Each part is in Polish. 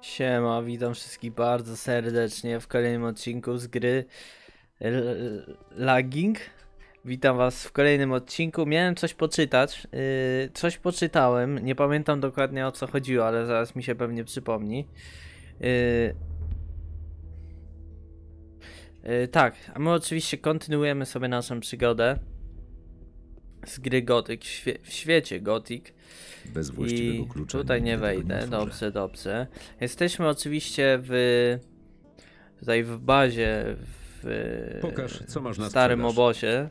Siema, witam wszystkich bardzo serdecznie w kolejnym odcinku z gry Lagging. Witam was w kolejnym odcinku. Miałem coś poczytać, coś poczytałem, nie pamiętam dokładnie o co chodziło, ale zaraz mi się pewnie przypomni. Tak, a my oczywiście kontynuujemy sobie naszą przygodę z gry Gothic, w świecie Gothic. Bez właściwego klucza. Tutaj nie nigdy tego wejdę, otworzę. dobrze, dobrze. Jesteśmy oczywiście tutaj w bazie, w Pokaż, co masz na starym sprzedaż. obozie.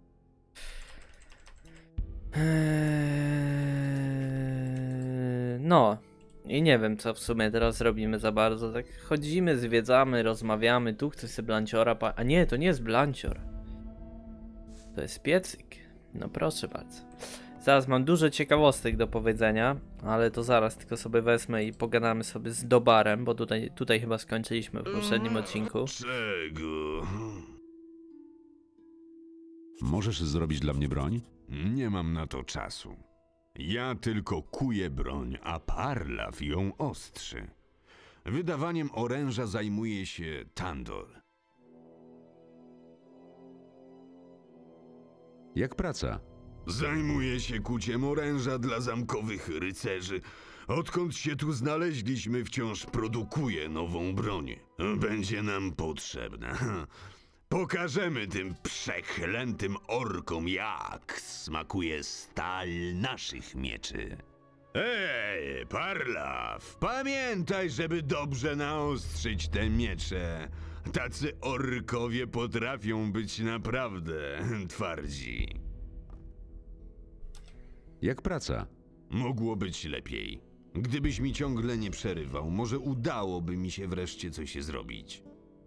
No i nie wiem co w sumie teraz robimy za bardzo, tak chodzimy, zwiedzamy, rozmawiamy, tu chcę sobie blanciora, a nie, to nie jest blancior. To jest piecyk, no proszę bardzo. Zaraz mam dużo ciekawostek do powiedzenia, ale to zaraz tylko sobie wezmę i pogadamy sobie z Dobarem, bo tutaj chyba skończyliśmy w poprzednim odcinku. Czego? Możesz zrobić dla mnie broń? Nie mam na to czasu. Ja tylko kuję broń, a Parlaw ją ostrzy. Wydawaniem oręża zajmuje się Tandor. Jak praca? Zajmuje się kuciem oręża dla zamkowych rycerzy. Odkąd się tu znaleźliśmy, wciąż produkuje nową broń. Będzie nam potrzebna. Pokażemy tym przeklętym orkom, jak smakuje stal naszych mieczy. Ej, Parlaw, pamiętaj, żeby dobrze naostrzyć te miecze. Tacy orkowie potrafią być naprawdę twardzi. Jak praca? Mogło być lepiej. Gdybyś mi ciągle nie przerywał, może udałoby mi się wreszcie coś zrobić.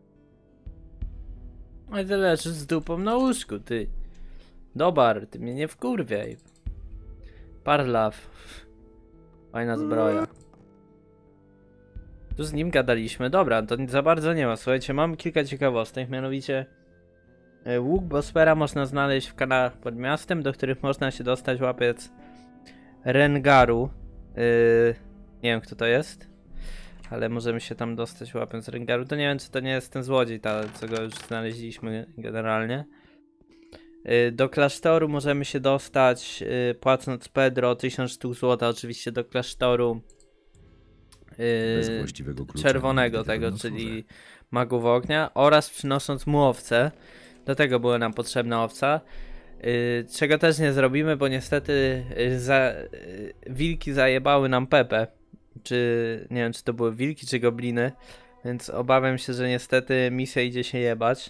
Ale ty leżysz z dupą na łóżku, ty. Dobar, ty mnie nie wkurwiaj. Parlaw. Fajna zbroja. Tu z nim gadaliśmy. Dobra, to za bardzo nie ma. Słuchajcie, mam kilka ciekawostek, mianowicie łuk Bospera można znaleźć w kanałach pod miastem, do których można się dostać łapiec Rengaru. Nie wiem kto to jest, ale możemy się tam dostać łapiąc Rengaru. To nie wiem czy to nie jest ten złodziej, co go już znaleźliśmy generalnie. Do klasztoru możemy się dostać płacąc Pedro 1000 sztuk złota oczywiście do klasztoru Bez właściwego klucza. czerwonego nigdy tego, nie otworzę. czyli magów ognia, oraz przynosząc mu owce. Do tego była nam potrzebna owca. Czego też nie zrobimy, bo niestety wilki zajebały nam Pepę. Czy nie wiem, czy to były wilki, czy gobliny. Więc obawiam się, że niestety misja idzie się jebać.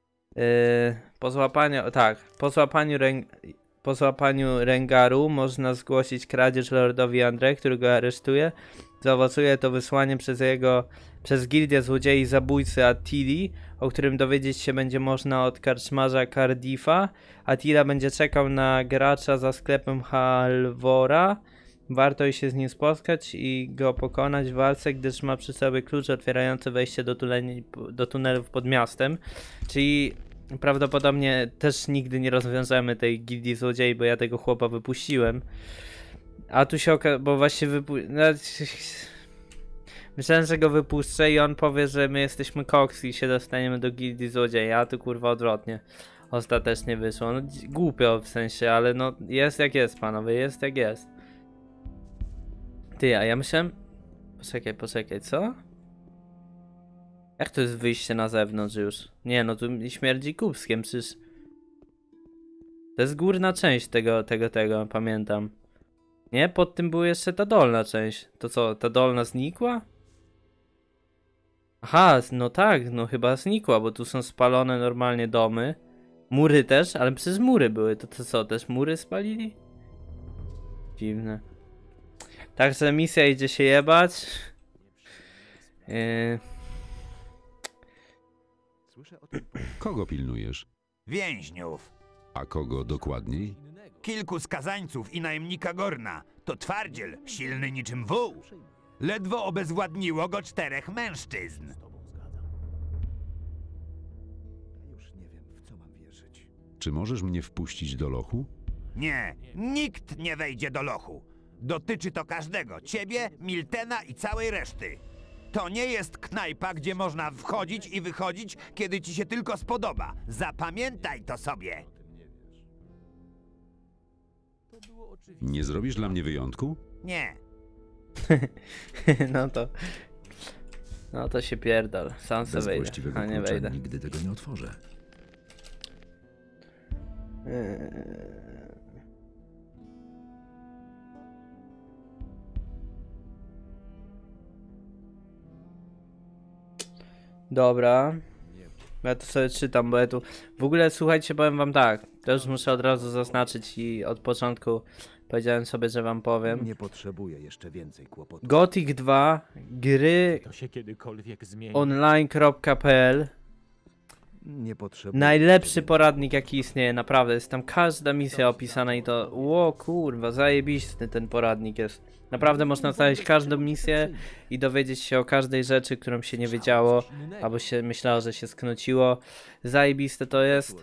Po złapaniu Rengaru można zgłosić kradzież Lordowi Andre, który go aresztuje. Zaowocuje to wysłanie przez gildię złodziei zabójcy Attili, o którym dowiedzieć się będzie można od karczmarza Cardiffa. Attila będzie czekał na gracza za sklepem Halvora. Warto się z nim spotkać i go pokonać w walce, gdyż ma przy sobie klucz otwierający wejście do tunelów pod miastem. Czyli prawdopodobnie też nigdy nie rozwiążemy tej gildii złodziei, bo ja tego chłopa wypuściłem. A tu się bo właśnie myślałem, że go wypuszczę i on powie, że my jesteśmy koks i się dostaniemy do gildii złodzieja, a tu kurwa odwrotnie. Ostatecznie wyszło. No głupio w sensie, ale no jest jak jest, panowie, jest jak jest. Ty, a ja myślałem... Poczekaj, co? Jak to jest wyjście na zewnątrz już? Nie, no tu śmierdzi kubskiem, przecież... To jest górna część tego, pamiętam. Nie? Pod tym była jeszcze ta dolna część. To co, ta dolna znikła? Aha, no tak, no chyba znikła, bo tu są spalone normalnie domy. Mury też, ale przecież mury były. To co, też mury spalili? Dziwne. Także misja idzie się jebać. Kogo pilnujesz? Więźniów. A kogo dokładniej? Kilku skazańców i najemnika Gorna. To twardziel, silny niczym wół. Ledwo obezwładniło go 4 mężczyzn. Czy możesz mnie wpuścić do lochu? Nie, nikt nie wejdzie do lochu. Dotyczy to każdego. Ciebie, Miltena i całej reszty. To nie jest knajpa, gdzie można wchodzić i wychodzić, kiedy ci się tylko spodoba. Zapamiętaj to sobie. Nie zrobisz dla mnie wyjątku? Nie. No to... No to się pierdol. Sam se Bez wejdę. właściwego A nie klucza wejdę. nigdy tego nie otworzę. Dobra. Ja to sobie czytam, bo ja tu... W ogóle słuchajcie, powiem wam tak. To już muszę od razu zaznaczyć i od początku powiedziałem sobie, że wam powiem. Nie potrzebuję jeszcze więcej kłopotów. Gothic 2, gry To się kiedykolwiek zmieni. online.pl. Nie potrzebuję. Najlepszy poradnik jaki istnieje, naprawdę. Jest tam każda misja opisana i to... Ło kurwa, zajebisty ten poradnik jest. Naprawdę można znaleźć każdą misję i dowiedzieć się o każdej rzeczy, którą się nie wiedziało, albo się myślało, że się sknociło. Zajebiste to jest.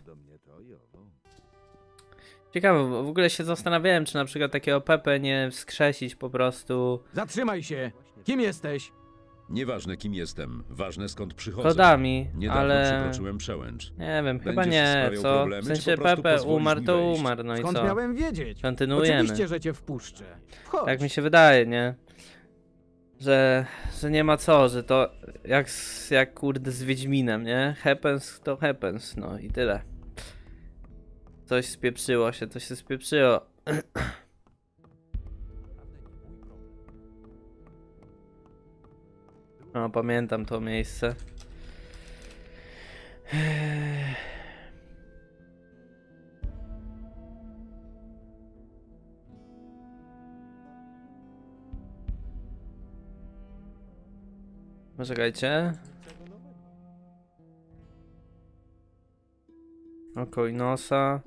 Ciekawe, w ogóle się zastanawiałem, czy na przykład takiego Pepe nie wskrzesić po prostu Zatrzymaj się! Kim jesteś? Nieważne kim jestem, ważne skąd przychodzę. kodami, Niedawno ale... przekroczyłem przełęcz. Nie wiem, chyba Będziesz nie, sprawiał co? problemy, W czy sensie po prostu Pepe pozwolisz umarł, mi to wejść? umarł, no i Skąd co? miałem wiedzieć? Kontynuujemy. Oczywiście, że cię wpuszczę. Wchodź. Tak mi się wydaje, nie? Że nie ma co, że to jak kurde z Wiedźminem, nie? Happens to happens, no i tyle. Coś spieprzyło się, to się spieprzyło. No, pamiętam to miejsce. Poczekajcie. Oko i nosa.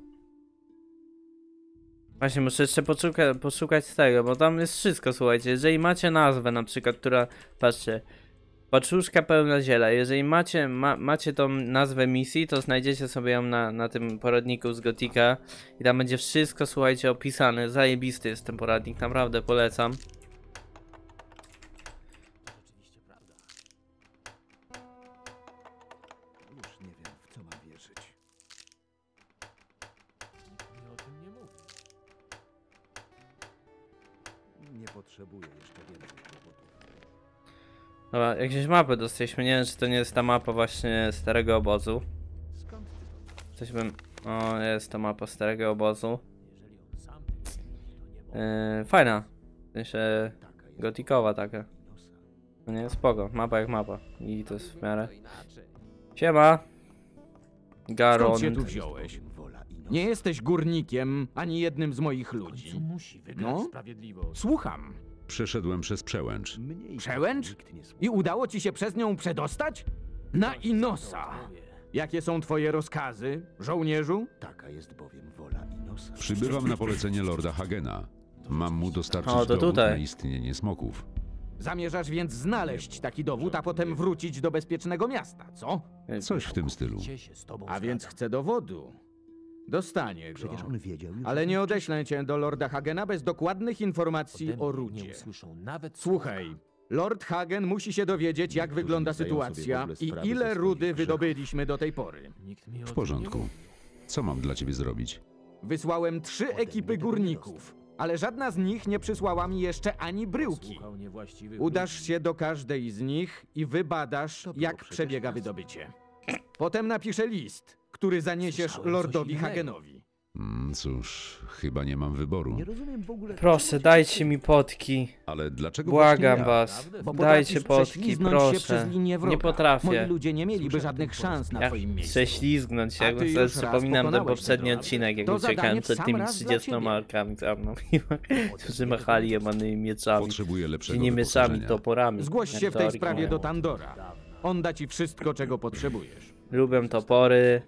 Właśnie, muszę jeszcze poszukać z tego, bo tam jest wszystko, słuchajcie. Jeżeli macie nazwę na przykład, która... Patrzcie. Paczuszka pełna ziela. Jeżeli macie tą nazwę misji, to znajdziecie sobie ją na tym poradniku z Gotika. I tam będzie wszystko, słuchajcie, opisane. Zajebisty jest ten poradnik, naprawdę polecam. Już nie wiem, w co mam wierzyć. Nie potrzebuję jeszcze więcej kłopotów. Dobra, jakieś mapy dostaliśmy. Nie wiem, czy to nie jest ta mapa właśnie starego obozu. Coś bym... O, jest to mapa starego obozu. Fajna. W sensie gotikowa taka. No nie, spoko. Mapa jak mapa. I to jest w miarę. Siema. Garon. Skąd się tu wziąłeś? Nie jesteś górnikiem, ani jednym z moich ludzi. Musi wygrać No? sprawiedliwość. Słucham. Przeszedłem przez przełęcz. Przełęcz? I udało ci się przez nią przedostać? Na Inosa! Jakie są twoje rozkazy, żołnierzu? Taka jest bowiem wola Inosa. Przybywam na polecenie lorda Hagena. Mam mu dostarczyć O, to dowód tutaj. na istnienie smoków. Zamierzasz więc znaleźć taki dowód, a potem wrócić do bezpiecznego miasta, co? Coś w tym stylu. Gdzie się z tobą A więc chcę dowodu. Dostanie go. Przecież on wiedział już. Ale nie odeślę cię do lorda Hagena bez dokładnych informacji o Nie rudzie. usłyszą nawet Słuchaj, Lord Hagen musi się dowiedzieć, jak wygląda zdają sobie w sytuacja ogóle i sprawy ile ze swoich rudy grzechów. wydobyliśmy do tej pory. Nikt mi o W tym porządku. nie mówi. Co mam dla ciebie zrobić? Wysłałem 3 ekipy górników, ale żadna z nich nie przysłała mi jeszcze ani bryłki. Słuchał niewłaściwych Udasz się do każdej z nich i wybadasz, To było jak przecież przebiega jasne. wydobycie. Potem napiszę list, który zaniesiesz Słyszałem lordowi coś innego. Hagenowi. Cóż, chyba nie mam wyboru. Nie rozumiem w ogóle. Proszę, dajcie mi potki. Ale dlaczego Błagam właśnie ja? was. Bo Dajcie potrafisz potki, prześliznąć się proszę. przez linię wroga. Nie potrafię. Moi ludzie nie mieliby żadnych szans na Jak twoim miejscu. prześlizgnąć się, A jakbym ty sobie już raz przypominam ten pokonałeś poprzedni tego. odcinek, jak To uciekałem zadanie przed sam tymi raz dla 30 ciebie. markami za mną, którzy machali jemanymi mieczami. Potrzebuję I lepszego nie mieczami, wyposażenia. toporami. Zgłoś jak się w to tej oryginał. sprawie do Tandora. On da ci wszystko, czego potrzebujesz. Lubią topory,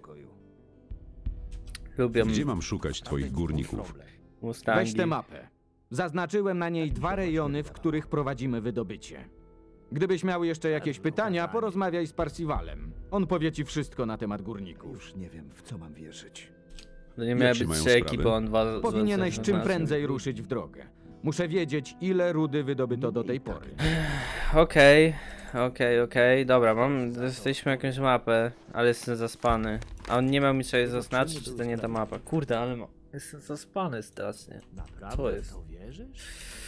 lubią Gdzie mam szukać twoich górników? mustangi. Weź tę mapę. Zaznaczyłem na niej 2 rejony, w których prowadzimy wydobycie. Gdybyś miał jeszcze jakieś pytania, porozmawiaj z Parsivalem. On powie ci wszystko na temat górników. Już nie wiem, w co mam wierzyć. To nie miały się być mają 3 sprawy? ekipy, on dwa... Powinieneś dwa- czym dwa- prędzej ruszyć w drogę. Muszę wiedzieć, ile rudy wydobyto do tej pory. Okej, Okej, dobra, jesteśmy jakąś mapę, ale jestem zaspany. A on nie miał mi czegoś zaznaczyć, czy to nie ta mapa? Kurde, ale jestem zaspany strasznie. Naprawdę Co jest? w to wierzysz?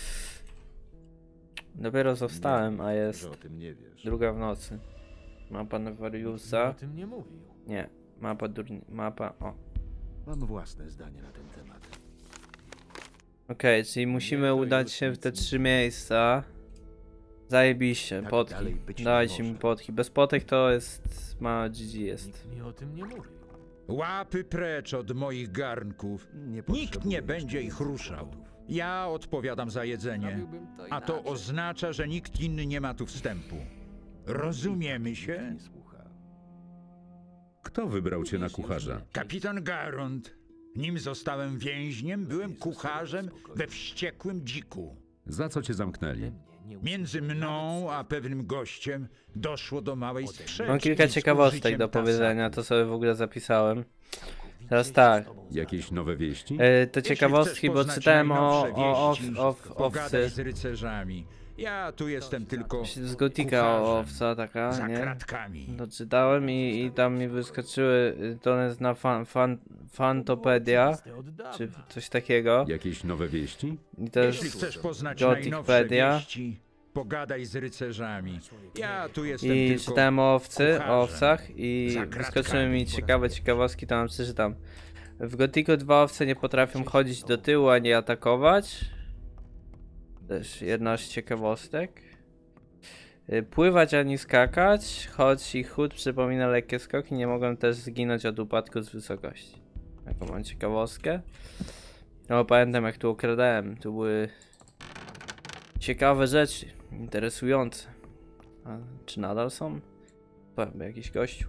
Dopiero zostałem, a Że jest o tym nie wiesz. 2 w nocy. Mapa Nikt mi o Nowariusa. tym nie mówił. Nie, mapa, o. Mam własne zdanie na ten temat. Okej, czyli musimy to udać już się w nic te nie 3 miejsca. Zajebiście, Tak potki. dalej być nie Dajcie mi może. potki. Bez potek to jest... ma GG jest. Nikt mi o tym nie mówił. Łapy precz od moich garnków. Nie Nikt nie potrzebuję będzie ich jeszcze ruszał. dowodów. Ja odpowiadam za jedzenie, a to oznacza, że nikt inny nie ma tu wstępu. Rozumiemy się? Nie słucha. Kto wybrał cię na kucharza? Kapitan Garond. Nim zostałem więźniem, byłem kucharzem we wściekłym dziku. Za co cię zamknęli? Mnie nie Między mną a pewnym gościem doszło do małej sprzeczki. Mam kilka z ciekawostek użyciem do powiedzenia, tasaku. to sobie w ogóle zapisałem. Teraz tak, Jakieś nowe wieści? to Jeśli ciekawostki, chcesz bo poznać czytałem najnowsze o wieści, owcy. pogadaj z rycerzami. Ja tu jestem tylko Z Gotika o kucharzem, owca taka, za nie? kratkami. Doczytałem i tam mi wyskoczyły, to jest na Fantopedia, Oczywiste od dawna. czy coś takiego. Jakieś nowe wieści? I to Jeśli jest... chcesz poznać Gotikpedia. najnowsze wieści, pogadaj z rycerzami. Ja tu jestem I tylko czytałem o owcy, kucharzem. o owcach i Za wyskoczyły kratkami. mi ciekawe ciekawostki, to wam przeczytam. W Gotiku 2 owce nie potrafią chodzić do tyłu ani atakować. Też jedna z ciekawostek. Pływać ani skakać, choć ich chód przypomina lekkie skoki, nie mogą też zginąć od upadku z wysokości. Jaką mam ciekawostkę. No pamiętam jak tu okradałem, tu były ciekawe rzeczy, interesujące. A czy nadal są? Powiem, jakiś gościu.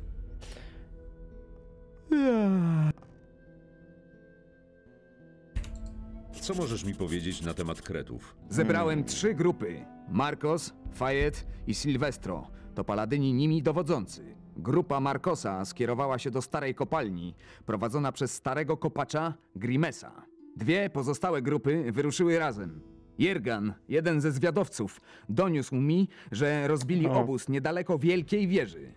Co możesz mi powiedzieć na temat kretów? Zebrałem 3 grupy. Marcos, Fayette i Silvestro. To paladyni nimi dowodzący. Grupa Marcosa skierowała się do starej kopalni, prowadzona przez starego kopacza Grimesa. 2 pozostałe grupy wyruszyły razem. Jergan, jeden ze zwiadowców, doniósł mi, że rozbili obóz niedaleko Wielkiej Wieży.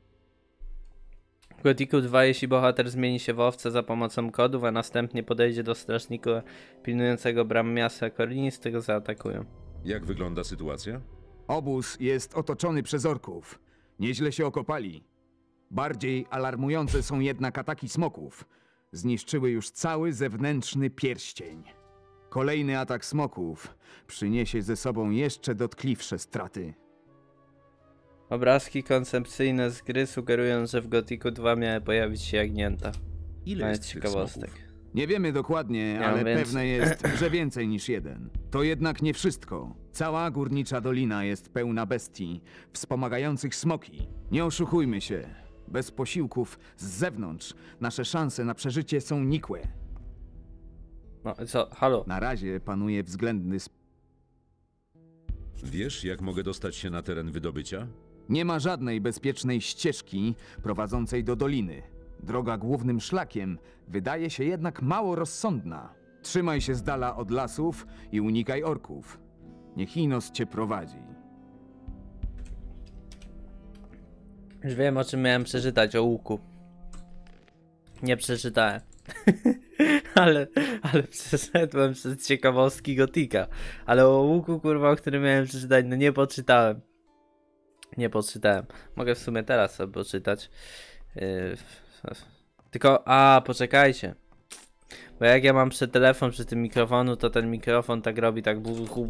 W Gotiku 2, jeśli bohater zmieni się w owce za pomocą kodów, a następnie podejdzie do strażnika pilnującego bram miasta Kornistych, zaatakują. Jak wygląda sytuacja? Obóz jest otoczony przez orków. Nieźle się okopali. Bardziej alarmujące są jednak ataki smoków. Zniszczyły już cały zewnętrzny pierścień. Kolejny atak smoków przyniesie ze sobą jeszcze dotkliwsze straty. Obrazki koncepcyjne z gry sugerują, że w Gotiku 2 miały pojawić się jagnięta. Ile Mając jest tych ciekawostek. smoków? Nie wiemy dokładnie, Ja ale więc- pewne jest, że więcej niż jeden. To jednak nie wszystko. Cała górnicza dolina jest pełna bestii, wspomagających smoki. Nie oszukujmy się. Bez posiłków z zewnątrz nasze szanse na przeżycie są nikłe. No co, halo? Na razie panuje względny Wiesz, jak mogę dostać się na teren wydobycia? Nie ma żadnej bezpiecznej ścieżki prowadzącej do doliny. Droga głównym szlakiem wydaje się jednak mało rozsądna. Trzymaj się z dala od lasów i unikaj orków. Niech Inos cię prowadzi. Już wiem, o czym miałem przeczytać, o łuku. Nie przeczytałem. ale przeszedłem przez ciekawostki Gotika. Ale o łuku, kurwa, o którym miałem przeczytać, no nie poczytałem. Nie poczytałem. Mogę w sumie teraz sobie poczytać. Tylko, poczekajcie. Bo jak ja mam przed telefon, przy tym mikrofonu, to ten mikrofon tak robi, tak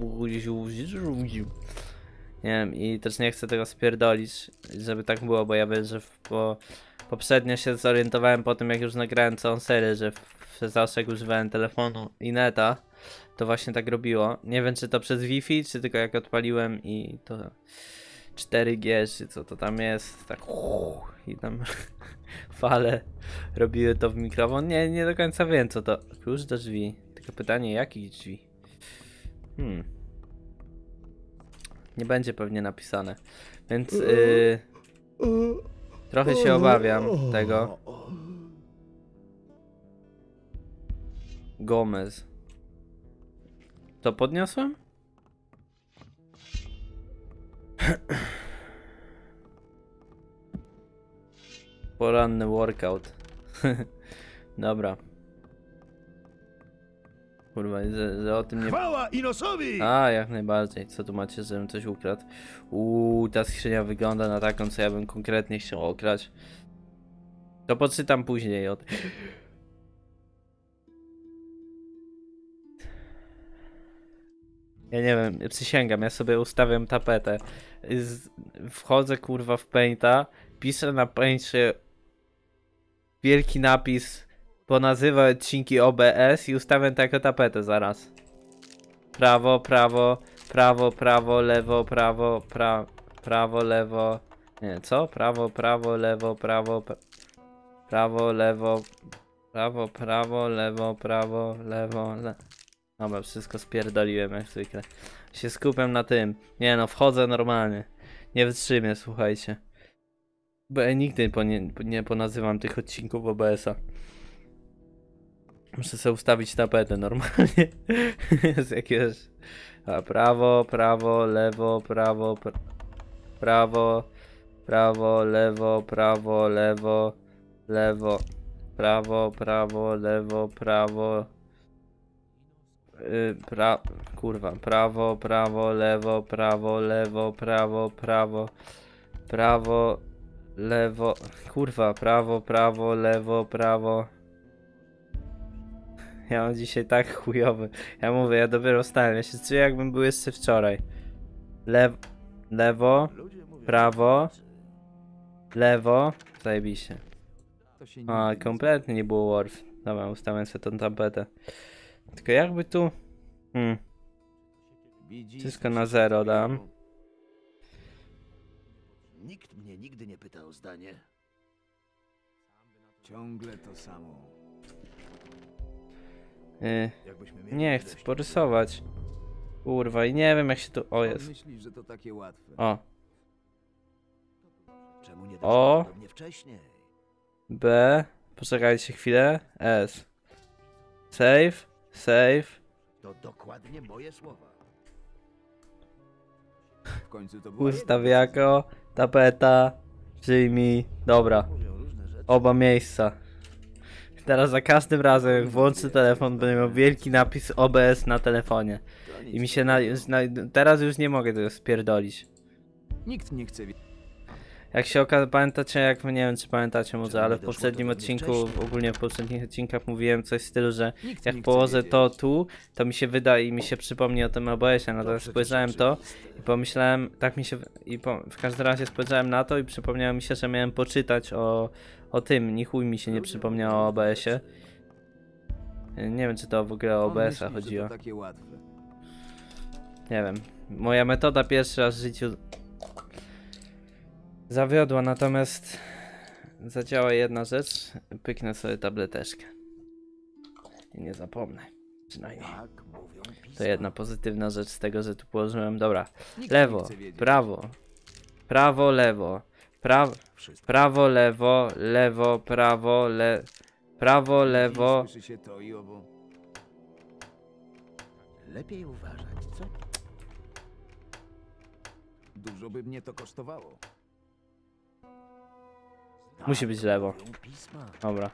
nie wiem, i też nie chcę tego spierdolić, żeby tak było, bo ja wiem, że poprzednio się zorientowałem po tym, jak już nagrałem całą serię, że zawsze jak używałem telefonu i neta, to właśnie tak robiło. Nie wiem, czy to przez Wi-Fi, czy tylko jak odpaliłem i to 4G, czy co to tam jest, tak i tam fale robiły to w mikrofon. Nie do końca wiem, co to. Klucz do drzwi. Tylko pytanie, jakich drzwi? Nie będzie pewnie napisane. Więc trochę się obawiam tego. Gomez. To podniosłem? Poranny workout. Dobra. Kurwa, że o tym nie... Chwała Inosowi! A, jak najbardziej. Co tu macie, żebym coś ukradł? Ta skrzynia wygląda na taką, co ja bym konkretnie chciał okraść. To poczytam później o tym. Ja nie wiem, przysięgam, ja sobie ustawiam tapetę. Wchodzę kurwa w Painta, piszę na Paincie wielki napis ponazywę odcinki OBS i ustawiam to jako tapetę zaraz. Prawo, prawo, prawo, prawo, lewo, prawo, prawo, lewo. Nie, co? Prawo, prawo, lewo, prawo, prawo, lewo, prawo, prawo, lewo, prawo, lewo, Dobra, wszystko spierdoliłem jak zwykle. Się skupiam na tym. Nie no, wchodzę normalnie. Nie wytrzymię, słuchajcie. Bo ja nigdy nie ponazywam tych odcinków OBS-a. Muszę sobie ustawić tapetę normalnie. Z jakiegoś... A prawo, prawo, lewo, prawo, prawo, prawo, lewo, prawo, lewo, lewo, prawo, prawo, lewo, prawo. Kurwa, prawo, prawo, lewo, prawo, lewo, prawo, prawo, prawo, lewo, kurwa, prawo, prawo, lewo, prawo. Ja mam dzisiaj tak chujowy. Ja mówię, ja dopiero wstałem, ja się czuję jakbym był jeszcze wczoraj. Lewo, prawo, lewo, zajebiście. A, kompletnie nie było Worf. Dobra, ustawiam sobie tą tapetę. Tylko jakby tu... Wszystko na 0 dam. Nikt mnie nigdy nie pytał o zdanie. Ciągle to samo. Nie chcę porysować. Kurwa, i nie wiem jak się tu... O, jest. Myślisz, że to takie łatwe. O. Czemu nie O. doszło do mnie wcześniej? B. Poczekajcie chwilę. S. Save. Save. To dokładnie moje słowa. W końcu to było Ustaw jako. Tapeta. Przyjmij. Dobra. Mówią różne rzeczy. Oba miejsca. Teraz za każdym razem jak włączę telefon będę miał wielki napis OBS na telefonie. I mi się teraz już nie mogę tego spierdolić. Nikt nie chce Jak się okaże, pamiętacie, jak nie wiem czy pamiętacie może, ale w poprzednim odcinku, ogólnie w poprzednich odcinkach mówiłem coś w stylu, że jak położę to tu, to mi się wyda i mi się przypomni o tym OBS-ie, natomiast spojrzałem to i pomyślałem, tak mi się, w każdym razie spojrzałem na to i przypomniało mi się, że miałem poczytać o tym, ni chuj mi się nie przypomniało o OBS-ie. Nie wiem czy to w ogóle o OBS-a chodziło. Nie wiem, moja metoda pierwszy raz w życiu zawiodła, natomiast zadziała jedna rzecz. Pyknę sobie tableteczkę. I nie zapomnę. Przynajmniej. To jedna pozytywna rzecz z tego, że tu położyłem. Dobra. Lewo, prawo. Prawo, lewo. Prawo, lewo. Lewo, prawo, prawo, lewo. Lepiej uważać, co? Dużo by mnie to kosztowało. Musi być lewo. Pisma. Dobra.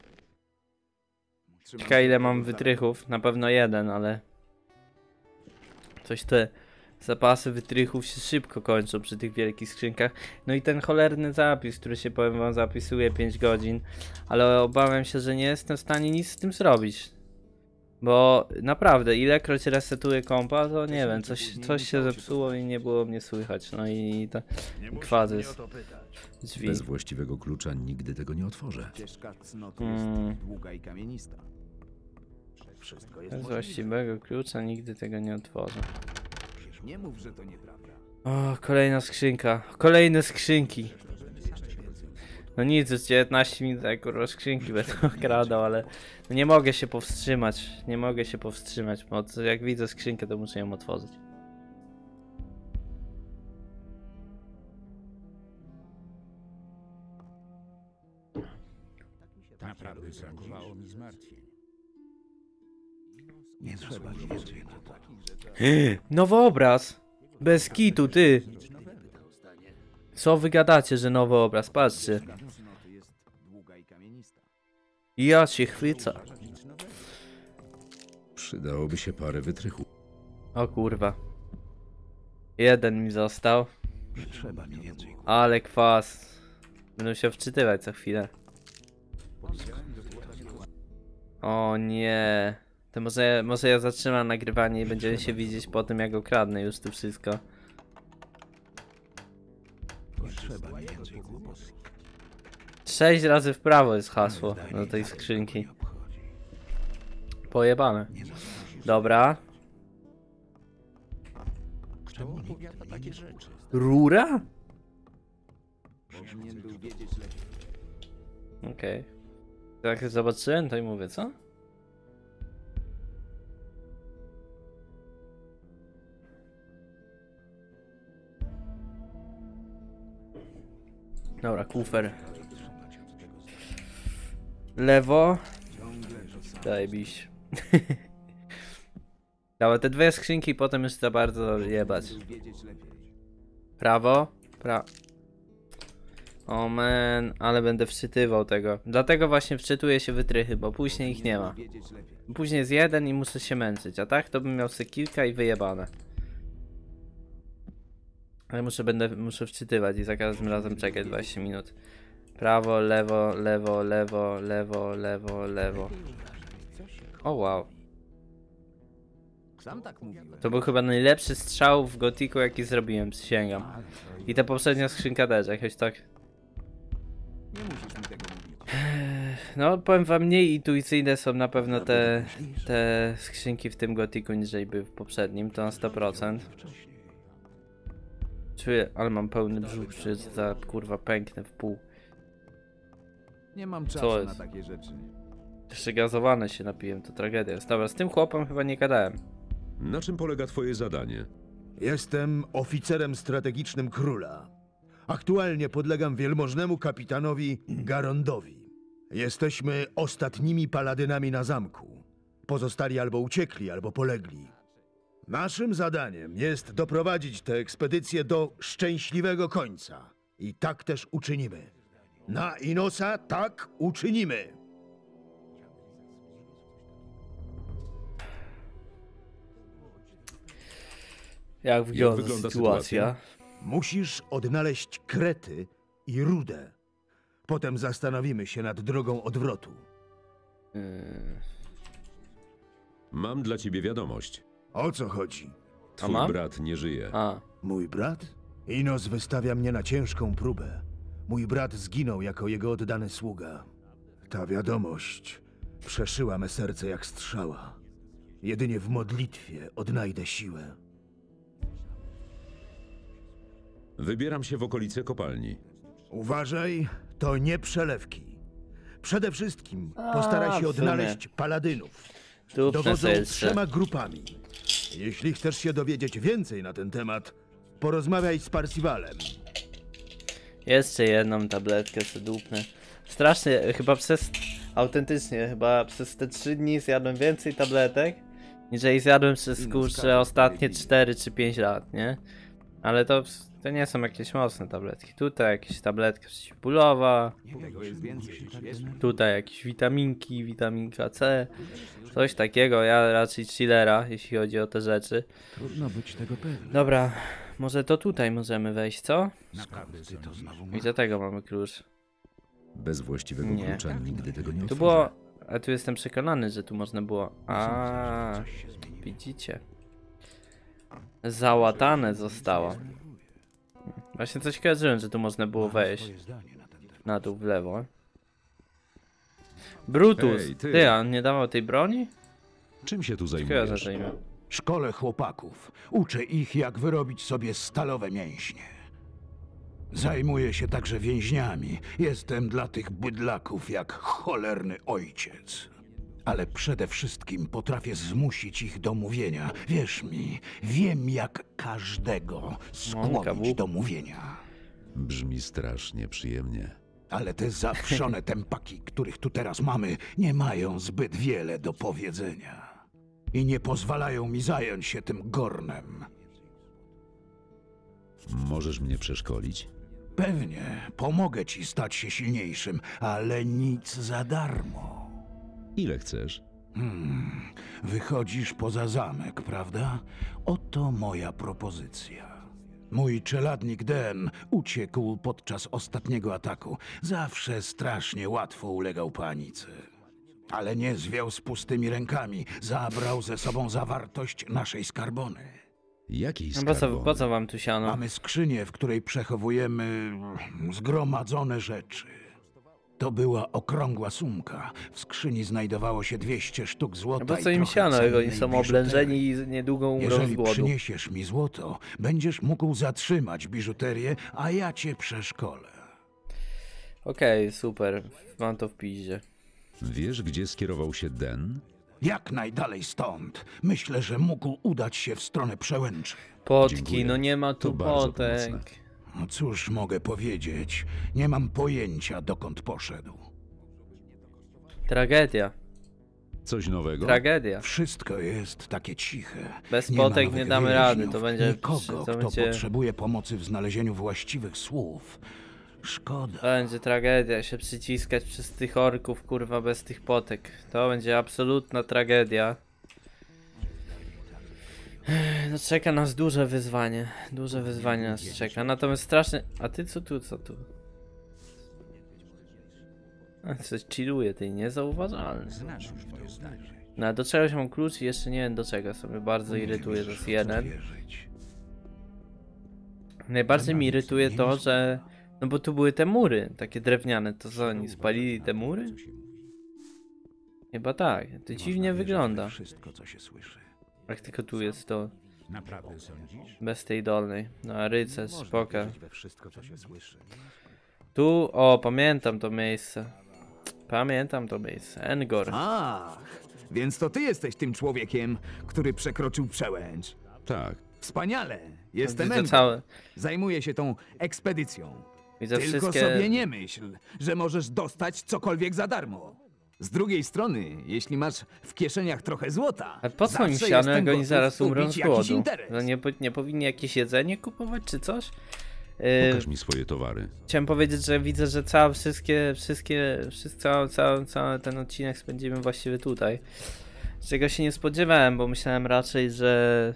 Ciekawe ile mam wytrychów. Na pewno jeden, ale... Coś te zapasy wytrychów się szybko kończą przy tych wielkich skrzynkach. No i ten cholerny zapis, który się, powiem wam, zapisuje 5 godzin. Ale obawiam się, że nie jestem w stanie nic z tym zrobić. Bo naprawdę, ilekroć resetuję kompa, to nie wiem, coś się zepsuło i nie było mnie słychać. No i to kwazys. Drzwi. Bez właściwego klucza nigdy tego nie otworzę. Ścieżka cnoty jest długa i kamienista. Wszystko jest Bez możliwe. właściwego klucza nigdy tego nie otworzę. Nie mów, że to nieprawda. O, kolejna skrzynka. Kolejne skrzynki. No nic, już 19 minut jak kurwa skrzynki będę okradał, ale no nie mogę się powstrzymać. Nie mogę się powstrzymać, bo jak widzę skrzynkę, to muszę ją otworzyć. Naprawdę brakowało mi zmartwień. Nie trzeba wierzyć na to. Nowy obraz! Bez kitu, ty! Co wy gadacie, że nowy obraz? Patrzcie. Ja się chwycę. Przydałoby się parę wytrychów. O kurwa. Jeden mi został. Trzeba mi więcej. Ale kwas. Będę się wczytywać co chwilę. O nie. To może ja zatrzymam nagrywanie i będziemy się widzieć po tym, jak okradnę już to wszystko. Trzeba mi więcej kłopotów. 6 razy w prawo jest hasło do tej skrzynki. Pojebane. Dobra. Kto opowiada takie rzeczy? Rura? Okej. Jak zobaczyłem, to i mówię, co? Dobra, kufer. Lewo. Zajebiście. Dobra, te dwie skrzynki potem już za bardzo jebać. Prawo. O man, ale będę wczytywał tego. Dlatego właśnie wczytuję się wytrychy, bo później ich nie ma. Później jest jeden i muszę się męczyć, a tak to bym miał sobie kilka i wyjebane. Ale muszę wczytywać i za każdym razem czekać 20 minut. Prawo, lewo, lewo, lewo, lewo, lewo, lewo. O wow. Sam tak mówiłem. To był chyba najlepszy strzał w Gothicu, jaki zrobiłem, przysięgam. I ta poprzednia skrzynka też, jakoś tak. Nie musisz mi tego mówić. No, powiem wam, mniej intuicyjne są na pewno te skrzynki w tym Gothicu niżeli były w poprzednim, to na 100%. Czuję, ale mam pełny brzuch, że za kurwa pęknę w pół. Nie mam Co czasu jest? na takie rzeczy. Jeszcze gazowane się napiłem, to tragedia jest. Dobra, z tym chłopem chyba nie gadałem. Na czym polega twoje zadanie? Jestem oficerem strategicznym króla. Aktualnie podlegam wielmożnemu kapitanowi Garondowi. Jesteśmy ostatnimi paladynami na zamku. Pozostali albo uciekli, albo polegli. Naszym zadaniem jest doprowadzić tę ekspedycję do szczęśliwego końca. I tak też uczynimy. Na Inosa tak uczynimy. Jak wygląda wygląda sytuacja? Musisz odnaleźć krety i rudę. Potem zastanowimy się nad drogą odwrotu. Mam dla ciebie wiadomość. O co chodzi? Twój mam? brat nie żyje. A, Mój brat? Inos wystawia mnie na ciężką próbę. Mój brat zginął jako jego oddany sługa. Ta wiadomość przeszyła me serce jak strzała. Jedynie w modlitwie odnajdę siłę. Wybieram się w okolice kopalni. Uważaj, to nie przelewki. Przede wszystkim postaraj w się sumie. odnaleźć paladynów. dupne Dowodzą serce. 3 grupami. Jeśli chcesz się dowiedzieć więcej na ten temat, porozmawiaj z Parsivalem. Jeszcze jedną tabletkę co dupnę. Strasznie, autentycznie, chyba przez te 3 dni zjadłem więcej tabletek, niżeli zjadłem przez kurczę ostatnie 4 czy 5 lat, nie? Ale to nie są jakieś mocne tabletki. Tutaj jakieś tabletka przeciwbólowa, Tego jest więcej. tutaj jakieś witaminki, witaminka C, coś takiego. Ja raczej chillera, jeśli chodzi o te rzeczy. Trudno być tego pewnym. Dobra, może to tutaj możemy wejść, co? Ty to znowu I do tego mamy klucz. Bez właściwego Nie. klucza nigdy tego nie Tu otworzę. było, a tu jestem przekonany, że tu można było. A, widzicie. Załatane zostało. Właśnie coś kojarzyłem, że tu można było wejść. Na dół w lewo. Brutus! Ej, ty. Ty, a on nie dawał tej broni? Czym się tu Kojarzę zajmujesz? to imię. Szkole chłopaków. Uczę ich, jak wyrobić sobie stalowe mięśnie. Zajmuję się także więźniami. Jestem dla tych bydlaków jak cholerny ojciec. Ale przede wszystkim potrafię zmusić ich do mówienia. Wierz mi, wiem jak każdego skłonić kawu. do mówienia. Brzmi strasznie przyjemnie. Ale te zawszone tempaki, których tu teraz mamy, nie mają zbyt wiele do powiedzenia. I nie pozwalają mi zająć się tym gornem. Możesz mnie przeszkolić? Pewnie, pomogę ci stać się silniejszym, ale nic za darmo. Ile chcesz? Wychodzisz poza zamek, prawda? Oto moja propozycja. Mój czeladnik Den uciekł podczas ostatniego ataku. Zawsze strasznie łatwo ulegał panice. Ale nie zwiał z pustymi rękami. Zabrał ze sobą zawartość naszej skarbony. Jakiej No skarbony? po co wam tu siano? Mamy skrzynię, w której przechowujemy zgromadzone rzeczy. To była okrągła sumka. W skrzyni znajdowało się 200 sztuk złota. No po co i im trochę siano, jak oni cennej są biżuterii. oblężeni i niedługo umrą z Jeżeli głodu. przyniesiesz mi złoto, będziesz mógł zatrzymać biżuterię, a ja cię przeszkolę. Okej, super. Mam to w piździe. Wiesz, gdzie skierował się Den? Jak najdalej stąd. Myślę, że mógł udać się w stronę przełęczy. Potki, Dziękuję. no nie ma tu To bardzo potek. pomocne. No cóż mogę powiedzieć? Nie mam pojęcia, dokąd poszedł. Tragedia. Coś nowego? Tragedia. Wszystko jest takie ciche. Bez Nie ma potek nowych nie damy rady, więźniów, to będzie... nikogo, to kto będzie... potrzebuje pomocy w znalezieniu właściwych słów. Szkoda. Będzie tragedia się przyciskać przez tych orków, kurwa, bez tych potek. To będzie absolutna tragedia. No czeka nas duże wyzwanie. Duże wyzwanie nas czeka. Natomiast strasznie... A ty co tu, co tu? A, coś chilluje, ty niezauważalny. No do czegoś mam klucz i jeszcze nie wiem do czego. Sobie bardzo irytuje, to jest jeden. Najbardziej mi irytuje to, że... No bo tu były te mury, takie drewniane. To co, oni spalili te mury? Chyba tak. To dziwnie wygląda. Wszystko, co się słyszy. Jak tylko tu jest to Naprawdę sądzisz? bez tej dolnej. No a rycerz, spoko. We wszystko, co się słyszy. Tu, o, pamiętam to miejsce. Pamiętam to miejsce. Engor. Ach, więc to ty jesteś tym człowiekiem, który przekroczył przełęcz. Tak. Wspaniale! Jestem Widzę Engor. całe. Zajmuję się tą ekspedycją. Widzę Tylko wszystkie... sobie nie myśl, że możesz dostać cokolwiek za darmo. Z drugiej strony, jeśli masz w kieszeniach trochę złota, A po co im zawsze siano, jestem jak oni gotów zaraz umrą ubić z jakiś głodu? interes. No nie powinni jakieś jedzenie kupować, czy coś? Pokaż mi swoje towary. Chciałem powiedzieć, że widzę, że cały ten odcinek spędzimy właściwie tutaj. Czego się nie spodziewałem, bo myślałem raczej, że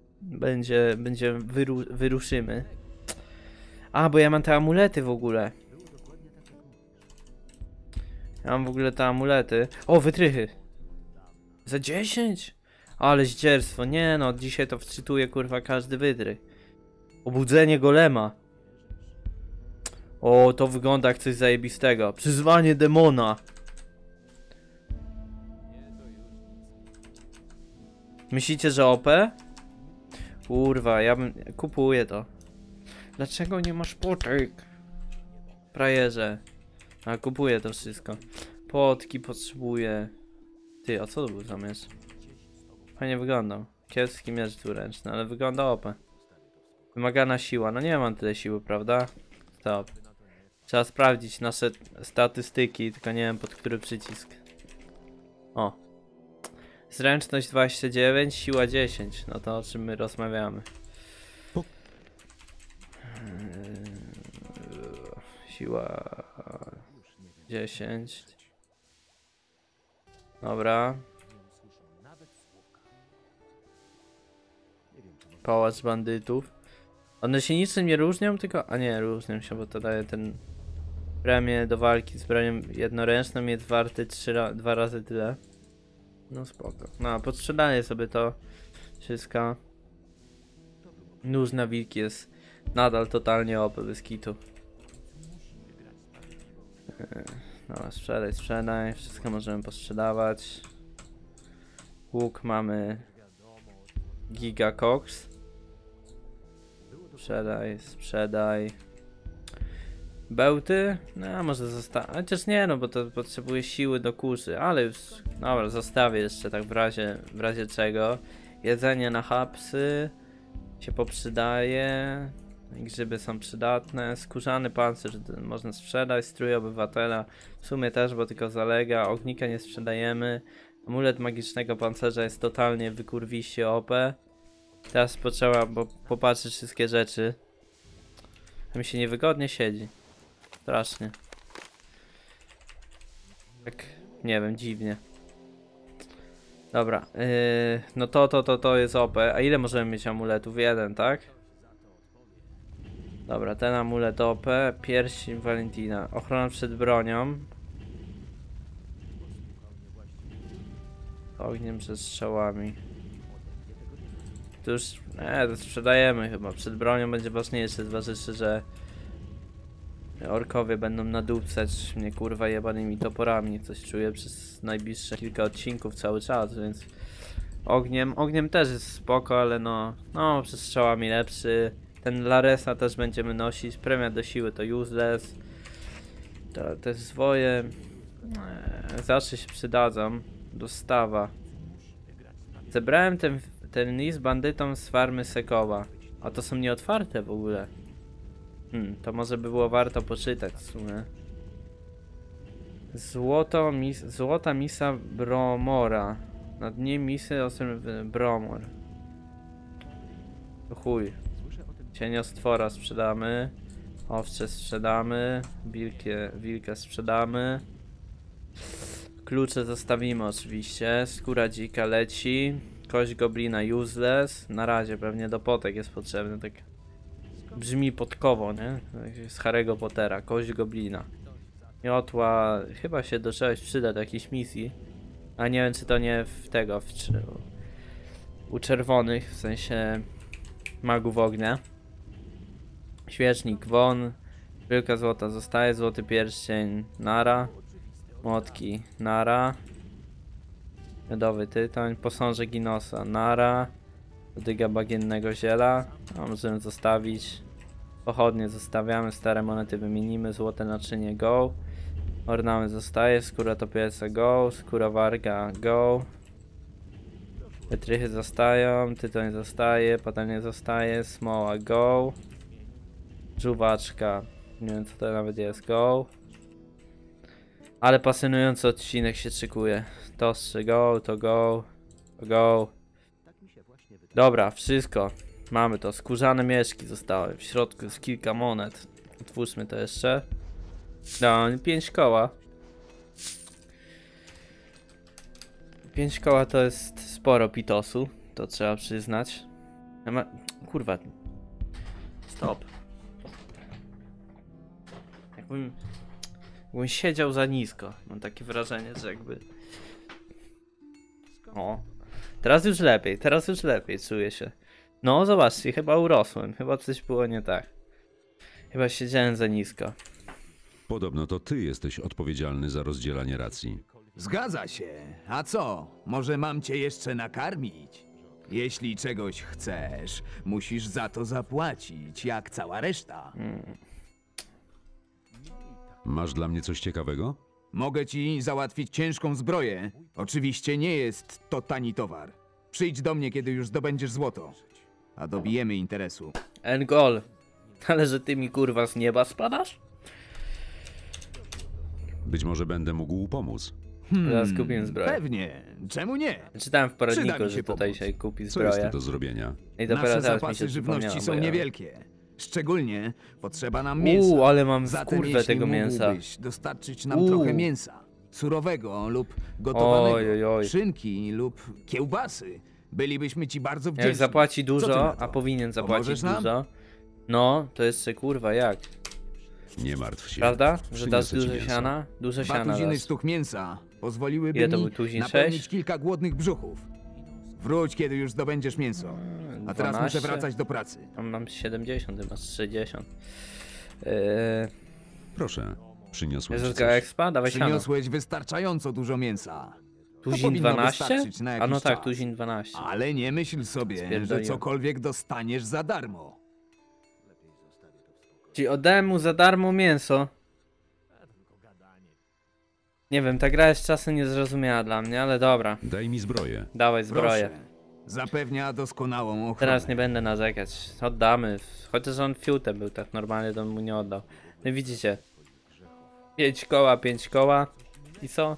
wyruszymy. A, bo ja mam te amulety w ogóle. Ja mam w ogóle te amulety. O, wytrychy. Za 10? Ale zdzierstwo. Nie no, dzisiaj to wczytuje kurwa każdy wytrych. Obudzenie golema. O, to wygląda jak coś zajebistego. Przyzwanie demona. Myślicie, że OP? Kurwa, kupuję to. Dlaczego nie masz potek? Frajerze. A kupuję to wszystko. Potki potrzebuję. Ty, a co to był za miecz? Fajnie wyglądał. Kiepski miecz dwuręczny, ale wygląda OP. Wymagana siła. No nie mam tyle siły, prawda? Stop. Trzeba sprawdzić nasze statystyki, tylko nie wiem pod który przycisk. O. Zręczność 29, siła 10. No to o czym my rozmawiamy. Siła 10. Dobra. Pałac bandytów. One się niczym nie różnią, tylko... A nie, różnią się, bo to daje ten... Premię do walki z bronią jednoręczną jest warty 2 razy tyle. No spoko. No, podstrzelanie sobie to wszystko. Nóż na wilki jest nadal totalnie OP bez kitu. No, sprzedaj. Wszystko możemy posprzedawać. Łuk mamy Giga Cox. Sprzedaj. Bełty? No, może zostawię. Chociaż nie, no bo to potrzebuje siły do kurzy, ale już. Dobra, zostawię jeszcze tak w razie czego. Jedzenie na hapsy się poprzydaje. Grzyby są przydatne. Skórzany pancerz można sprzedać. Strój obywatela w sumie też, bo tylko zalega. Ognika nie sprzedajemy. Amulet magicznego pancerza jest totalnie wykurwiście OP. Teraz potrzeba popatrzeć wszystkie rzeczy. Mi się niewygodnie siedzi. Strasznie. Tak, nie wiem, dziwnie. Dobra, no to jest OP. A ile możemy mieć amuletów? Jeden, tak? Dobra, ten amulet OP, pierścień Valentina, ochrona przed bronią. Ogniem przed strzałami. To już, to sprzedajemy chyba, przed bronią będzie ważniejsze, zważywszy, że orkowie będą nadupcać mnie kurwa jebanymi toporami, coś czuję przez najbliższe kilka odcinków cały czas, więc ogniem też jest spoko, ale no przez strzałami lepszy. Ten Laresa też będziemy nosić, premia do siły to useless. Te zwoje zawsze się przydadzą. Dostawa. Zebrałem ten list bandytom z farmy Sekowa. A to są nieotwarte w ogóle. To może by było warto poczytać w sumie. Złota misa Bromora. Na dnie misy osiem Bromor. Chuj. Cieniostwora sprzedamy. Owcze sprzedamy. Wilkę sprzedamy. Klucze zostawimy oczywiście. Skóra dzika leci. Kość goblina useless. Na razie pewnie do potek jest potrzebny. Tak brzmi podkowo, nie? Z Harry'ego Pottera. Kość goblina. Miotła chyba się do czegoś przyda, do jakiejś misji. A nie wiem czy to nie u czerwonych, w sensie magów ognia. Świecznik won. Wielka złota zostaje. Złoty pierścień nara. Młotki nara. Miodowy tytoń. Posążek Inosa nara. Dyga bagiennego ziela. Możemy zostawić. Pochodnie zostawiamy. Stare monety wymienimy. Złote naczynie go. Ornament zostaje. Skóra topielca go. Skóra warga go. Wytrychy zostają. Tytoń zostaje. Patelnie zostaje. Smoła go. Żuwaczka. Nie wiem co to nawet jest. Go. Ale pasjonujący odcinek się szykuje. To go. To go. To go. Dobra, wszystko. Mamy to. Skórzane mieszki zostały. W środku jest kilka monet. Otwórzmy to jeszcze. No, 5 koła. 5 koła to jest sporo pitosu. To trzeba przyznać. Kurwa. Stop. Jakbym siedział za nisko. Mam takie wrażenie, że jakby... O. Teraz już lepiej czuję się. No zobaczcie, chyba urosłem. Chyba coś było nie tak. Chyba siedziałem za nisko. Podobno to ty jesteś odpowiedzialny za rozdzielanie racji. Zgadza się. A co? Może mam cię jeszcze nakarmić? Jeśli czegoś chcesz, musisz za to zapłacić, jak cała reszta. Masz dla mnie coś ciekawego? Mogę ci załatwić ciężką zbroję. Oczywiście nie jest to tani towar. Przyjdź do mnie, kiedy już zdobędziesz złoto. A dobijemy interesu. Engol. Ale że ty mi kurwa z nieba spadasz? Być może będę mógł pomóc. Zaraz kupię zbroję. Pewnie. Czemu nie? Czytałem w Przyda poradniku, mi że się tutaj pomóc. się kupi Co jest tu zbroję. do zrobienia? I dopiero Nasze teraz mi zapasy się żywności przypomniało, są bo ja- niewielkie. Szczególnie potrzeba nam mięsa. ale mam Zatem kurwę jeśli tego mięsa. mógłbyś dostarczyć nam trochę mięsa. Surowego lub gotowanego. Oj. Szynki lub kiełbasy. Bylibyśmy ci bardzo wdzięczni. Jak zapłaci Co ty dużo, na to? a powinien zapłacić Pomożesz nam? dużo. No, to jeszcze kurwa jak? Nie martw się. Prawda? Że dasz Przyniosę ci dużo mięso. siana? Dużo 2 siana tuziny dasz. sztuk mięsa pozwoliłyby Ile to mi był tuzin? napełnić 6? kilka głodnych brzuchów. Wróć, kiedy już zdobędziesz mięso. A teraz 12? muszę wracać do pracy. Mam 70, ty masz 60. Proszę, przyniosłem ci Jezus, coś. expa? Dawaj siano. Przyniosłeś wystarczająco dużo mięsa. To Tuzin powinno 12? wystarczyć na A jakiś no tak, czas. tuzin 12. Ale nie myśl sobie, że Spierdoliłem. cokolwiek dostaniesz za darmo. Czyli oddałem mu za darmo mięso. Nie wiem, ta gra jest czasem niezrozumiała dla mnie, ale dobra. Daj mi zbroję. Dawaj zbroję. Proszę. Zapewnia doskonałą ochronę. Teraz nie będę narzekać. Oddamy. Chociaż on fiutem był, tak normalnie to mu nie oddał. No widzicie. 5 koła, 5 koła. I co?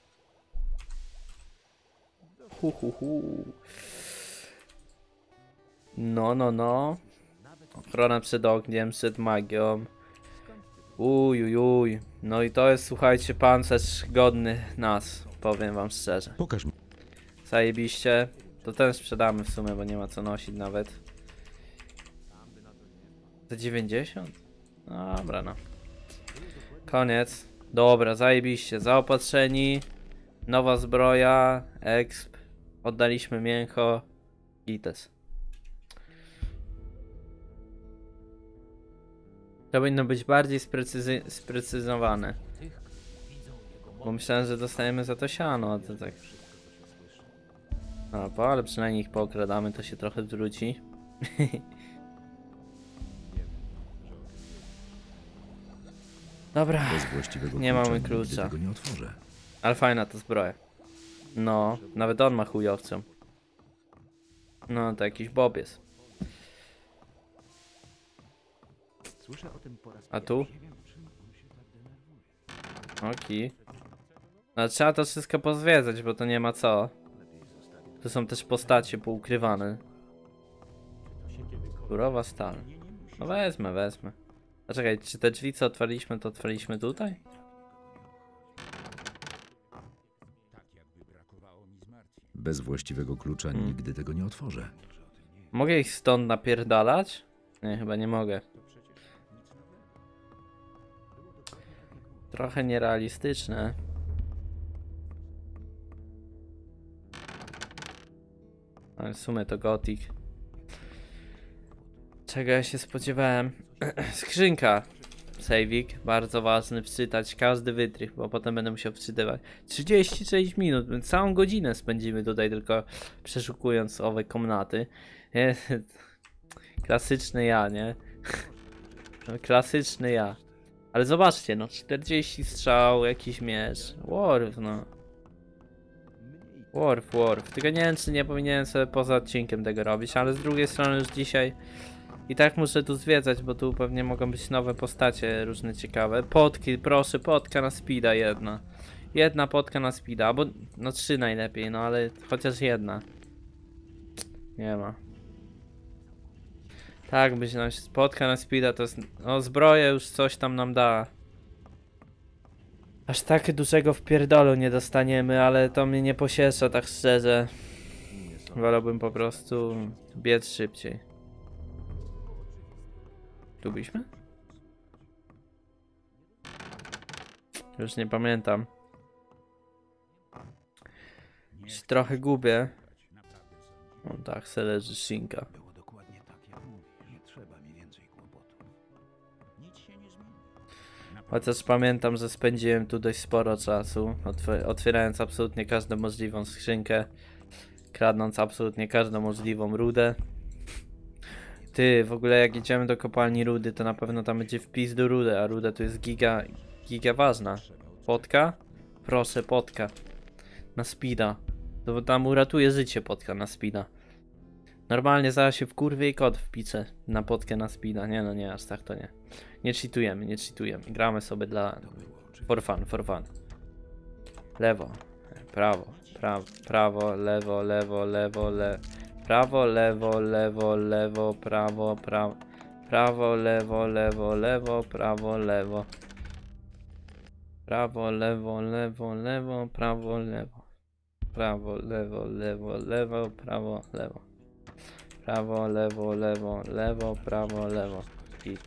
No. Ochrona przed ogniem, przed magią. Uj. No i to jest, słuchajcie, pancerz godny nas. Powiem wam szczerze. Pokaż mi. Zajebiście. To ten sprzedamy w sumie, bo nie ma co nosić nawet. Za 90? Dobra, no. Koniec. Dobra, zajebiście. Zaopatrzeni. Nowa zbroja. Exp. Oddaliśmy mięcho. Ites. To powinno być bardziej sprecyzowane. Bo myślałem, że dostajemy za to siano, a to tak. No, ale przynajmniej ich pookradamy, to się trochę zwróci. Dobra, Bez właściwego nie klucza mamy nigdy klucza. tego nie otworzę. Ale fajna to zbroja. No, nawet on ma chujowcem. No, to jakiś bob jest. A tu? Okej. No, trzeba to wszystko pozwiedzać, bo to nie ma co. Tu są też postacie poukrywane. Surowa stal. No wezmę. A czekaj, czy te drzwi co otwarliśmy, to otwarliśmy tutaj? Bez właściwego klucza nigdy tego nie otworzę. Mogę ich stąd napierdalać? Nie, chyba nie mogę. Trochę nierealistyczne. Ale w sumie to Gothic. Czego ja się spodziewałem? Skrzynka. Sejwik, bardzo ważny, wczytać każdy wytrych, bo potem będę musiał wczytywać. 36 minut, całą godzinę spędzimy tutaj tylko przeszukując owe komnaty. Klasyczny ja, nie? Klasyczny ja. Ale zobaczcie, no 40 strzał, jakiś miecz. Worf, no. Worf. Tylko nie wiem, czy nie powinienem sobie poza odcinkiem tego robić, ale z drugiej strony już dzisiaj i tak muszę tu zwiedzać, bo tu pewnie mogą być nowe postacie różne ciekawe. Potki, proszę, potka na speeda jedna. Jedna potka na speeda, albo no 3 najlepiej, no ale chociaż jedna. Nie ma. Tak, być nam potka na speeda to jest, no zbroja już coś tam nam da. Aż tak dużego wpierdolu nie dostaniemy, ale to mnie nie pociesza, tak szczerze. Wolałbym po prostu biec szybciej. Tu byliśmy? Już nie pamiętam. Się trochę gubię. O tak, se leży szynka. Było dokładnie tak, jak mówisz. Nie trzeba mi więcej kłopotów. Chociaż pamiętam, że spędziłem tu dość sporo czasu, otwierając absolutnie każdą możliwą skrzynkę, kradnąc absolutnie każdą możliwą rudę. Ty, w ogóle jak idziemy do kopalni rudy, to na pewno tam będzie wpis do rudy, a ruda tu jest giga ważna. Potka? Proszę, potka. Na speeda. To tam uratuje życie potka na speeda. Normalnie zaraz się w kurwie i kod wpiszę na potkę na speeda. Nie no, nie, aż tak to nie. Nie cheatujemy. Gramy sobie dla... For fun. Lewo, prawo, prawo, lewo, prawo, lewo, prawo, prawo, lewo, prawo, lewo. Prawo, lewo, prawo, lewo. Prawo, lewo, prawo, lewo. Prawo, lewo, prawo, lewo. I...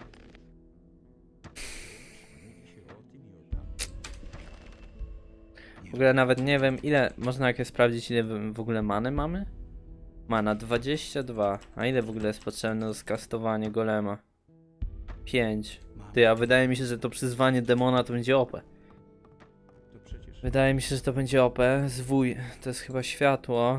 W ogóle nawet nie wiem ile, można jakieś sprawdzić ile w ogóle many mamy? Mana 22, a ile w ogóle jest potrzebne do skastowania golema? 5. Ty, a wydaje mi się, że to przyzwanie demona to będzie OP. Wydaje mi się, że to będzie OP. Zwój, to jest chyba światło.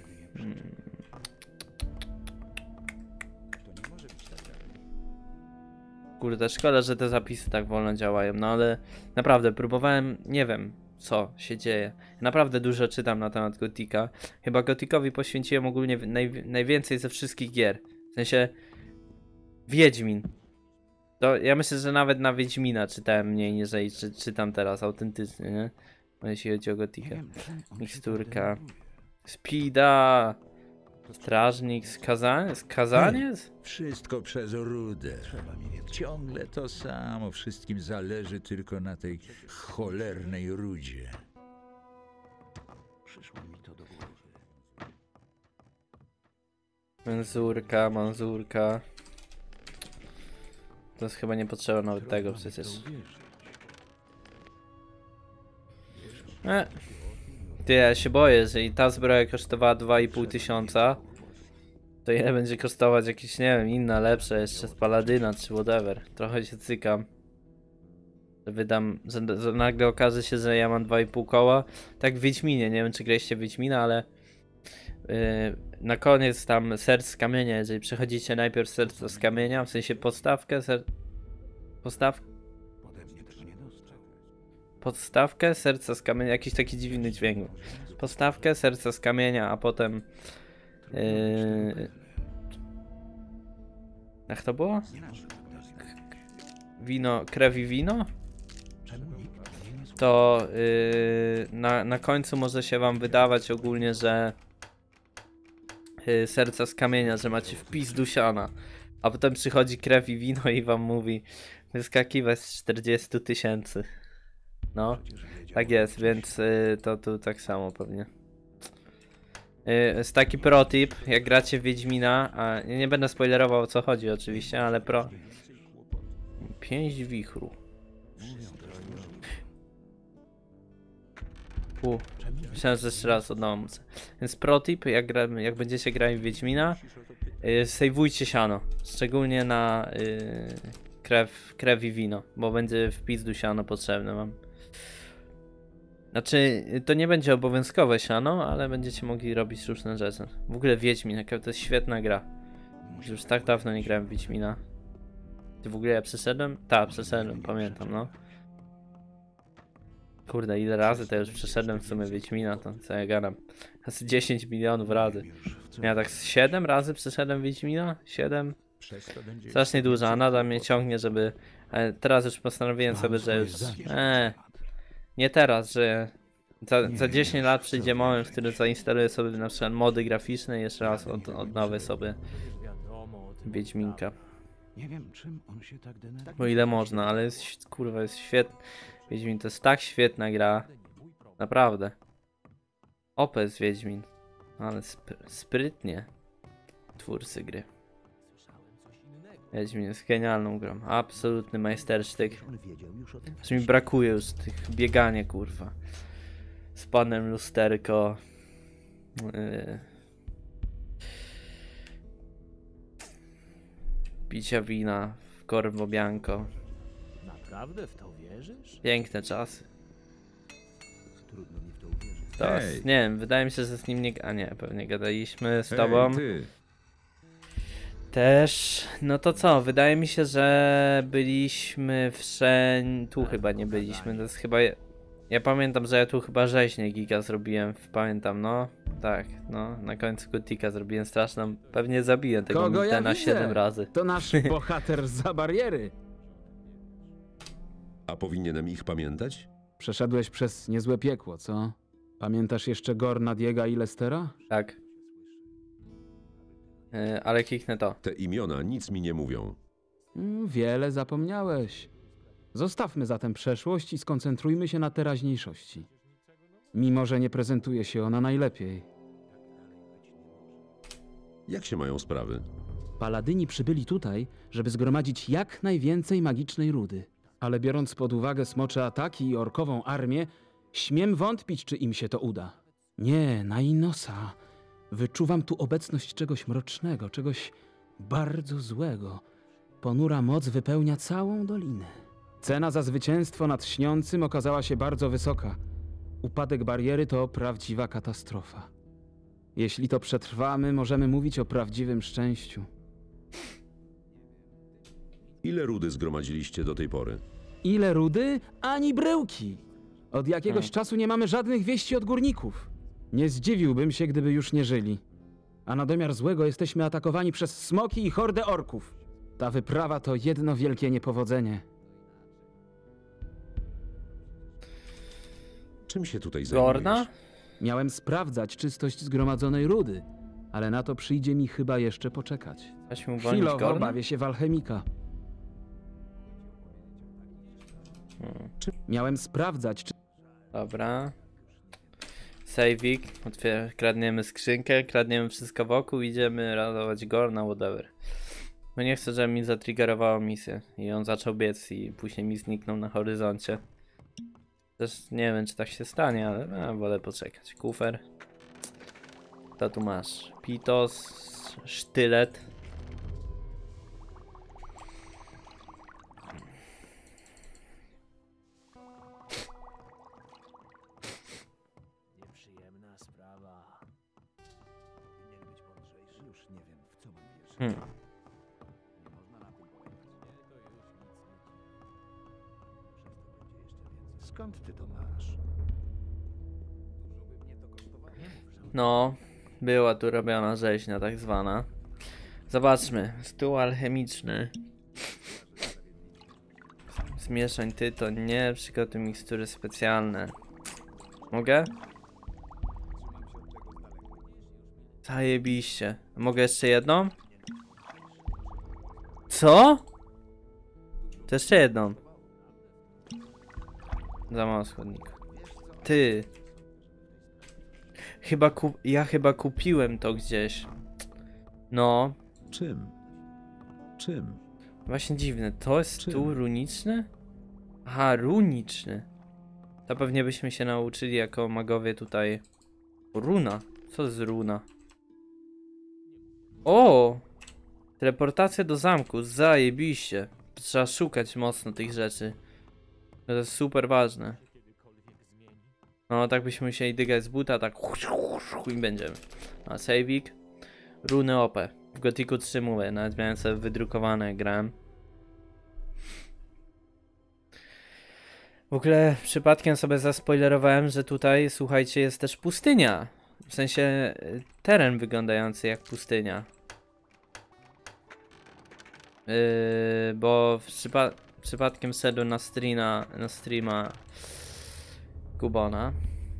Kurde, szkoda, że te zapisy tak wolno działają, no ale naprawdę próbowałem, nie wiem co się dzieje. Naprawdę dużo czytam na temat Gotika. Chyba Gotikowi poświęciłem ogólnie najwięcej ze wszystkich gier. W sensie Wiedźmin. To ja myślę, że nawet na Wiedźmina czytałem mniej niż czytam teraz autentycznie, nie? Jeśli chodzi o Gotikę. Miksturka. Speeda. Strażnik. Skazaniec? Wszystko przez rudę. Ciągle to samo. Wszystkim zależy tylko na tej cholernej rudzie. Manzurka. To jest chyba nie potrzeba nawet tego przecież. Ty, ja się boję, że i ta zbroja kosztowała 2,5 tysiąca, to ile będzie kosztować jakieś, nie wiem, inna, lepsza, jeszcze z Paladyna czy whatever. Trochę się cykam. Że wydam, że nagle okaże się, że ja mam 2,5 koła. Tak w Wiedźminie, nie wiem czy graliście w Wiedźmina, ale na koniec tam serc z kamienia, jeżeli przechodzicie najpierw serce z kamienia, w sensie podstawkę, podstawkę serca z kamienia, jakiś taki dziwny dźwięk. Podstawkę serca z kamienia, a potem jak to było? Wino, krew i wino? To na końcu może się wam wydawać ogólnie, że serca z kamienia, że macie wpis do siana, a potem przychodzi krew i wino i wam mówi wyskakiwać z 40 000. No, tak jest, więc to tu tak samo pewnie. Jest taki protip, jak gracie w Wiedźmina, a nie będę spoilerował o co chodzi oczywiście, ale 5 wichru. Myślałem, że jeszcze raz od nowa muszę. Więc protip, jak będziecie grali w Wiedźmina, sejwujcie siano. Szczególnie na krew i wino, bo będzie wpis do siano potrzebny wam. Znaczy, to nie będzie obowiązkowe siano, ale będziecie mogli robić różne rzeczy. W ogóle Wiedźmin, jaka to jest świetna gra. Już tak dawno nie grałem w Wiedźmina. Ty w ogóle ja przeszedłem? Tak, przeszedłem, pamiętam, no. Kurde, ile razy to już przeszedłem w sumie Wiedźmina, to co ja gadam. Asi 10 milionów razy. Ja tak z 7 razy przeszedłem Wiedźmina? 7? Strasznie dużo, a nadal mnie ciągnie, żeby... Ale teraz już postanowiłem sobie, że już... Nie teraz, że... Za 10 lat przyjdzie moment, w którym zainstaluję sobie na przykład mody graficzne i jeszcze raz odnowię sobie Wiedźminka. Nie wiem, czym on się tak denerwuje. Bo ile można, ale jest, kurwa, jest świetny. Wiedźmin to jest tak świetna gra. Naprawdę. OP jest Wiedźmin. Ale sprytnie. Twórcy gry. Wiedźmin jest genialną grą. Absolutny majstersztyk. Aż mi brakuje już tych biegania, kurwa. Z panem lusterko. Picia wina w Corvo Bianco. Naprawdę w to wierzysz? Piękne czasy. Trudno mi w to uwierzyć. To, nie wiem, wydaje mi się, że z nim nie... A nie, pewnie gadaliśmy z tobą. Ty. Też, no to co, wydaje mi się, że byliśmy wszędzie... Tu chyba nie byliśmy, to jest chyba... Ja pamiętam, że ja tu chyba rzeźnię giga zrobiłem, pamiętam, no. Tak, no, na końcu Gotika zrobiłem straszną... Pewnie zabiję tego Kogo ja na widzę? 7 razy. To nasz bohater zza bariery. A powinienem ich pamiętać? Przeszedłeś przez niezłe piekło, co? Pamiętasz jeszcze Gorna, Diega i Lestera? Tak. Ale kliknę to. Te imiona nic mi nie mówią. Wiele zapomniałeś. Zostawmy zatem przeszłość i skoncentrujmy się na teraźniejszości. Mimo że nie prezentuje się ona najlepiej. Jak się mają sprawy? Paladyni przybyli tutaj, żeby zgromadzić jak najwięcej magicznej rudy. Ale biorąc pod uwagę smocze ataki i orkową armię, śmiem wątpić, czy im się to uda. Nie, na Inosa. Wyczuwam tu obecność czegoś mrocznego, czegoś bardzo złego. Ponura moc wypełnia całą dolinę. Cena za zwycięstwo nad śniącym okazała się bardzo wysoka. Upadek bariery to prawdziwa katastrofa. Jeśli to przetrwamy, możemy mówić o prawdziwym szczęściu. Ile rudy zgromadziliście do tej pory? Ile rudy, ani bryłki. Od jakiegoś czasu nie mamy żadnych wieści od górników. Nie zdziwiłbym się, gdyby już nie żyli. A na domiar złego jesteśmy atakowani przez smoki i hordę orków. Ta wyprawa to jedno wielkie niepowodzenie. Czym się tutaj zajmujesz? Gorna? Miałem sprawdzać czystość zgromadzonej rudy, ale na to przyjdzie mi chyba jeszcze poczekać. Weźmy uwolnić Chwilowo Gorna? bawię się w alchemika. Miałem sprawdzać, czy... Dobra. Saveik, kradniemy skrzynkę, kradniemy wszystko wokół, idziemy ratować Gorna, whatever. No nie chcę, żeby mi zatriggerowało misję i on zaczął biec i później mi zniknął na horyzoncie. Też nie wiem, czy tak się stanie, ale wolę poczekać. Kufer. Co tu masz? Pitos, sztylet. Nieprzyjemna sprawa. Powinien być mądrzejszy. Już nie wiem, w co mam wierzyć. Hmm. Nie można na tym polegać. Nie, to już nic nie dziwi. Przez to będzie jeszcze więcej. Skąd ty to masz? Dużo by mnie to kosztowało. Nie mów, że... No, była tu robiona rzeźnia tak zwana. Zobaczmy, stół alchemiczny. Zmieszań tytoń, nie, przygotuj mikstury specjalne. Mogę? Zajebiście. Mogę jeszcze jedną? Co? To jeszcze jedną. Za mało składników. Ty. Ja chyba kupiłem to gdzieś. No. Czym? Czym? Właśnie dziwne. To jest Czym? stół runiczny? Aha, runiczny. To pewnie byśmy się nauczyli jako magowie tutaj. Runa? Co jest runa? O! Teleportacja do zamku. Zajebiście. Trzeba szukać mocno tych rzeczy. To jest super ważne. No, tak byśmy musieli dygać z buta, tak i będziemy. A saveik. Runy OP. W Gothicu 3 mówię, nawet miałem sobie wydrukowane, grałem. W ogóle przypadkiem sobie zaspoilerowałem, że tutaj, słuchajcie, jest też pustynia. W sensie teren wyglądający jak pustynia. Bo przypadkiem szedłem na streama Kubona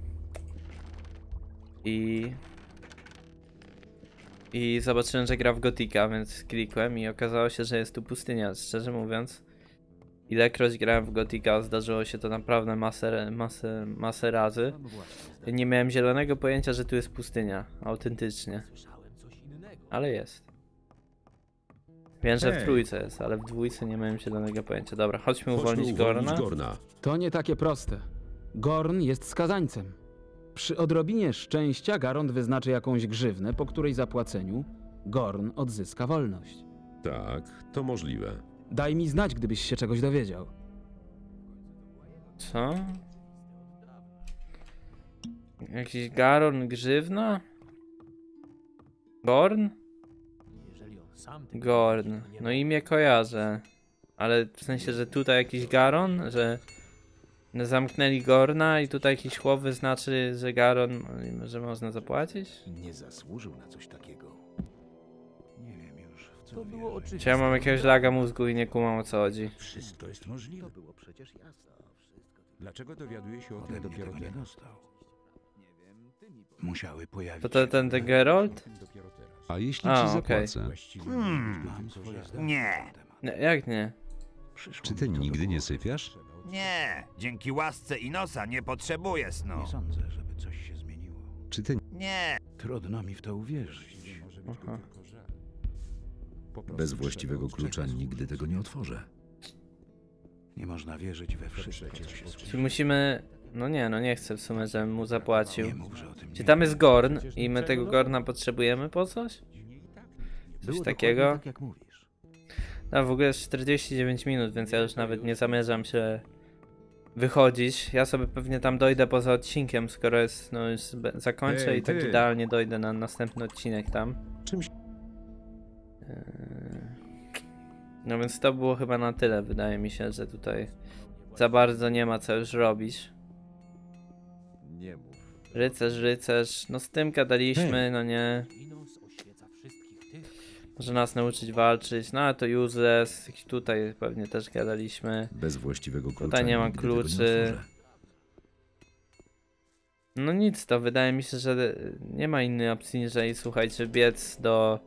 i zobaczyłem, że gra w Gothica, więc klikłem i okazało się, że jest tu pustynia. Szczerze mówiąc, ilekroć grałem w Gothica, zdarzyło się to naprawdę masę razy. Nie miałem zielonego pojęcia, że tu jest pustynia, autentycznie. Ale jest. Wiem, że w trójce jest, ale w dwójce nie miałem zielonego pojęcia. Dobra, chodźmy uwolnić Gorna. To nie takie proste. Gorn jest skazańcem. Przy odrobinie szczęścia Garond wyznaczy jakąś grzywnę, po której zapłaceniu Gorn odzyska wolność. Tak, to możliwe. Daj mi znać, gdybyś się czegoś dowiedział. Co? Jakiś Garon grzywna? Gorn? Jeżeli on sam tego Gorn. nie wie, to No nie imię kojarzę. Ale w sensie, że tutaj jakiś Garon? Że zamknęli Gorna i tutaj jakiś chłop wyznaczy, że Garon, że można zapłacić? Nie zasłużył na coś takiego. Nie wiem już, w co To było wierzyć. oczywiste. Czy ja mam jakiegoś laga mózgu i nie kumam, o co chodzi? Wszystko jest możliwe. To było przecież jasne. Dlaczego dowiaduje się o Ode tym mnie dopiero tego nie teraz? dostał. Musiały pojawić To się ten twoje Geralt? Dopiero teraz. A jeśli A, ci okej. zapłacę? Właściwie Mam swoje zdanie Nie. na ten temat. Nie, jak nie? Przyszło Czy mi ty to do nigdy nie głowy. sypiasz? Nie, dzięki łasce Inosa nie potrzebuję snu. Nie sądzę, żeby coś się zmieniło. Czy ty Nie. Trudno mi w to uwierzyć. może być Aha. tylko żal. Po prostu bez właściwego trzeba klucza odczekać. nigdy tego nie otworzę? Nie można wierzyć we wszystko, co się słyszy. Czy musimy... No nie chcę w sumie, żebym mu zapłacił. Nie mów, że o tym Czy nie tam wiem. jest Gorn i my tego Gorna potrzebujemy po coś? Coś takiego? Tak jak mówisz. No w ogóle jest 49 minut, więc ja już nawet nie zamierzam się wychodzić. Ja sobie pewnie tam dojdę poza odcinkiem, skoro jest, no już zakończę Ej, i tak ty! idealnie dojdę na następny odcinek tam. Czymś... No więc to było chyba na tyle, wydaje mi się, że tutaj za bardzo nie ma co już robić. Nie mów. Rycerz, no z tym gadaliśmy, no nie. Inos oświeca wszystkich tych. Może nas nauczyć walczyć, no ale to useless. Tutaj pewnie też gadaliśmy. Bez właściwego klucza Tutaj nie ma nigdy tego nie kluczy. otworzę. No nic, to wydaje mi się, że nie ma innej opcji niż słuchajcie, biec do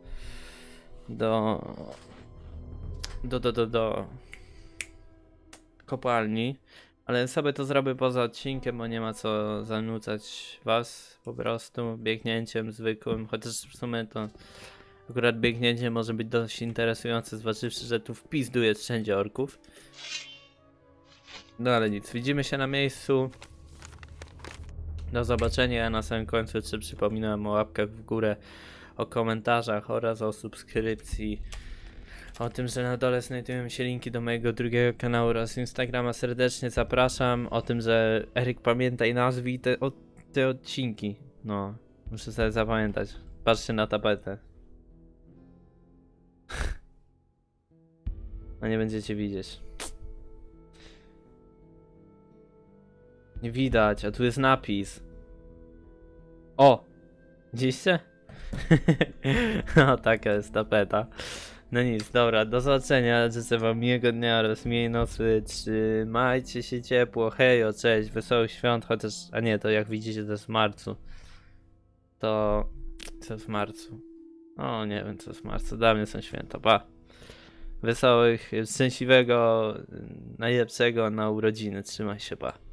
kopalni. Ale sobie to zrobię poza odcinkiem, bo nie ma co zanudzać was po prostu biegnięciem zwykłym, chociaż w sumie to akurat biegnięcie może być dość interesujące, zważywszy, że tu wpis jest wszędzie orków. No ale nic, widzimy się na miejscu. Do zobaczenia, ja na samym końcu jeszcze przypominam o łapkach w górę, o komentarzach oraz o subskrypcji. O tym, że na dole znajdują się linki do mojego drugiego kanału oraz Instagrama, serdecznie zapraszam. O tym, że Eryk, pamiętaj, nazwij te odcinki. No, muszę sobie zapamiętać. Patrzcie na tapetę. No nie będziecie widzieć. Nie widać, a tu jest napis. O! Widzieliście? No taka jest tapeta. No nic, dobra, do zobaczenia, życzę wam miłego dnia oraz miłej nocy, trzymajcie się ciepło, hejo, cześć, wesołych świąt, chociaż, a nie, to jak widzicie to jest w marcu. To, co jest w marcu? O, nie wiem co jest w marcu, dla mnie są święta, pa. Wesołych, szczęśliwego, najlepszego na urodziny, trzymaj się, pa.